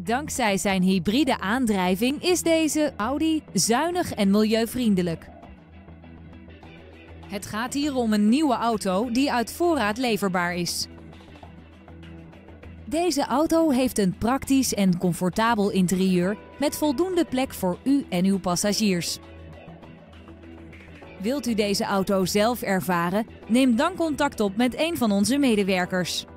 Dankzij zijn hybride aandrijving is deze Audi zuinig en milieuvriendelijk. Het gaat hier om een nieuwe auto die uit voorraad leverbaar is. Deze auto heeft een praktisch en comfortabel interieur met voldoende plek voor u en uw passagiers. Wilt u deze auto zelf ervaren? Neem dan contact op met een van onze medewerkers.